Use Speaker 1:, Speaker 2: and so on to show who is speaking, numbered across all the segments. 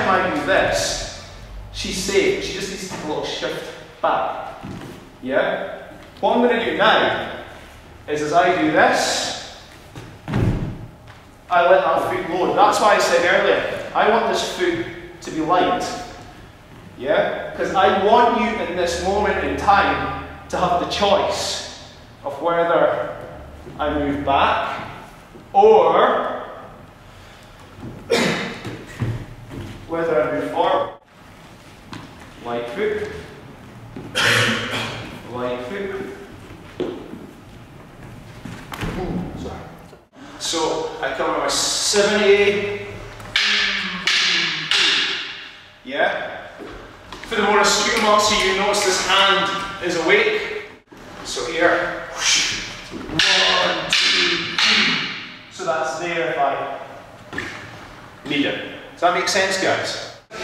Speaker 1: time I do this, she's safe. She just needs to take a little shift back. Yeah? What I'm going to do now is as I do this, I let that foot load. That's why I said earlier, I want this foot to be light. Yeah? Because I want you in this moment in time to have the choice of whether I move back or whether I move forward. Light foot. Light foot. Sorry. So I come on my 70. Yeah? For the more astute amongst you, you notice this hand is awake. So here. 1, 2, 3. So that's there if I need it. Does that make sense, guys?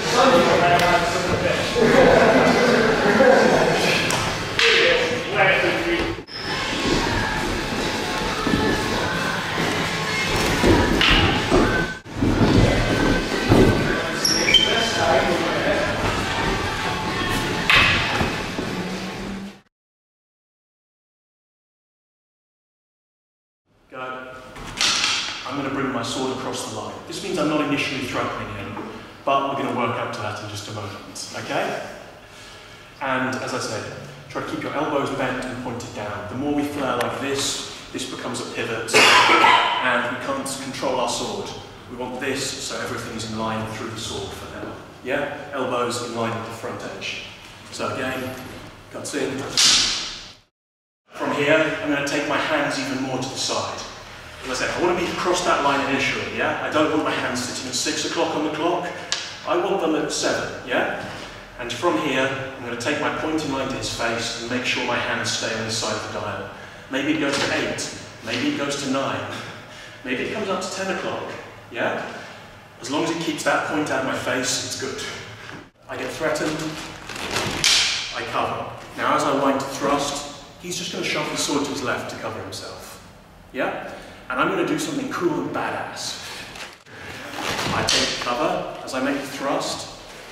Speaker 2: Go. I'm going to bring my sword across the line. This means I'm not initially threatening him, but we're going to work up to that in just a moment, okay? And as I said, try to keep your elbows bent and pointed down. The more we flare like this becomes a pivot, and we can't control our sword. We want this so everything's in line through the sword for now. Yeah? Elbows in line with the front edge. So again, cuts in. From here, I'm going to take my hands even more to the side. As I said, I want to be across that line initially, yeah? I don't want my hands sitting at 6 o'clock on the clock. I want them at 7, yeah? And from here, I'm going to take my pointing line to his face and make sure my hands stay on this side of the dial. Maybe it goes to 8, maybe it goes to 9, maybe it comes up to 10 o'clock, yeah? As long as it keeps that point out of my face, it's good. I get threatened, I cover. Now as I wind to thrust, he's just going to shove his sword to his left to cover himself. Yeah? And I'm going to do something cool and badass. I take cover as I make the thrust.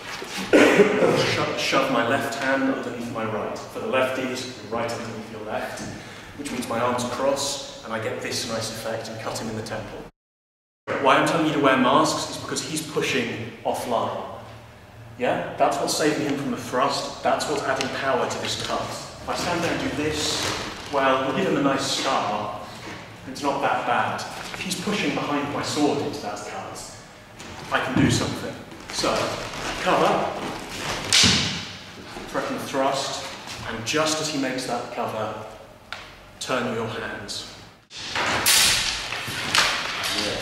Speaker 2: Shove my left hand underneath my right. For the lefties, right underneath your left, which means my arms cross and I get this nice effect and cut him in the temple. Why I'm telling you to wear masks is because he's pushing offline. Yeah? That's what's saving him from the thrust. That's what's adding power to this cut. If I stand there and do this, well, we'll give him a nice scar. It's not that bad. If he's pushing behind my sword into that cut, I can do something. So, cover, threaten thrust, and just as he makes that cover, turn your hands. Yeah.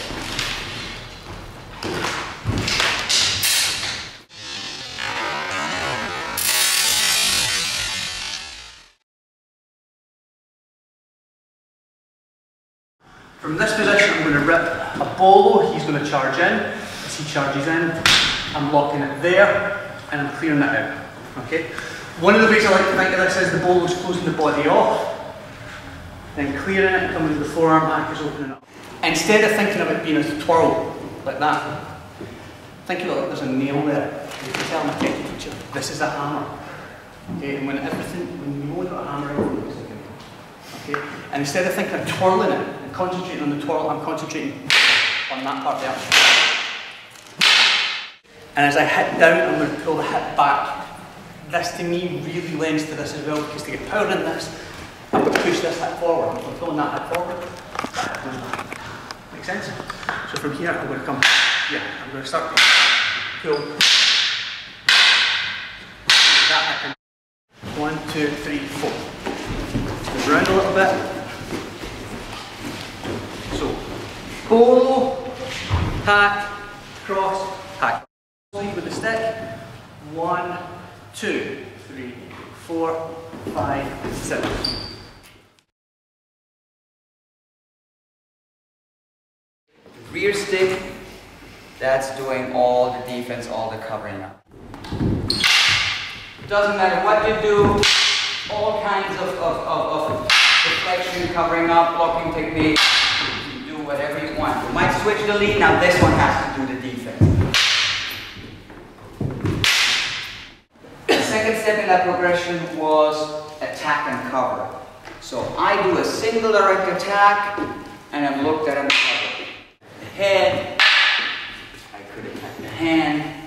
Speaker 3: From this position, I'm going to rip a bolo. He's going to charge in. As he charges in, I'm locking it there and I'm clearing it out. Okay. One of the ways I like to think of this is the bolo's closing the body off, then clearing it, coming to the forearm back is opening up. Instead of thinking of it being a twirl like that, think of it like there's a nail there. You can tell my technical teacher, this is a hammer. Okay, and when you know what a hammer is, looks like a nail. Okay, and instead of thinking of twirling it and concentrating on the twirl, I'm concentrating on that part there. And as I hit down, I'm going to pull the hip back. This to me really lends to this as well, because to get power in this, I'm going to push this hip forward. I'm pulling that hip forward. Make sense? So from here, I'm going to come, I'm going to start to pull that hip in. 1, 2, 3, 4. Move around a little bit. So, bolo, hack, cross, hack. Lead with the stick. 1, 2, 3, 4, 5, 7.
Speaker 4: Rear stick, that's doing all the defense, all the covering up. Doesn't matter what you do, all kinds of deflection, covering up, blocking technique, you can do whatever you want. You might switch the lead, now this one has to do the defense. second step in that progression was attack and cover. So I do a single direct attack, and I'm looked at and covered. The head, I could attack the hand,